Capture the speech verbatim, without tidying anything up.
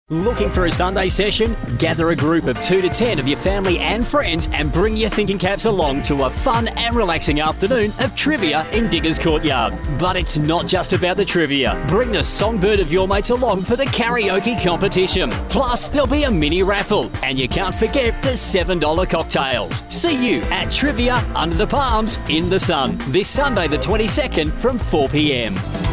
Looking for a Sunday session? Gather a group of two to ten of your family and friends and bring your thinking caps along to a fun and relaxing afternoon of trivia in Diggers Courtyard. But it's not just about the trivia. Bring the songbird of your mates along for the karaoke competition. Plus, there'll be a mini raffle. And you can't forget the seven dollar cocktails. See you at Trivia Under the Palms in the Sun this Sunday the twenty-second from four p m.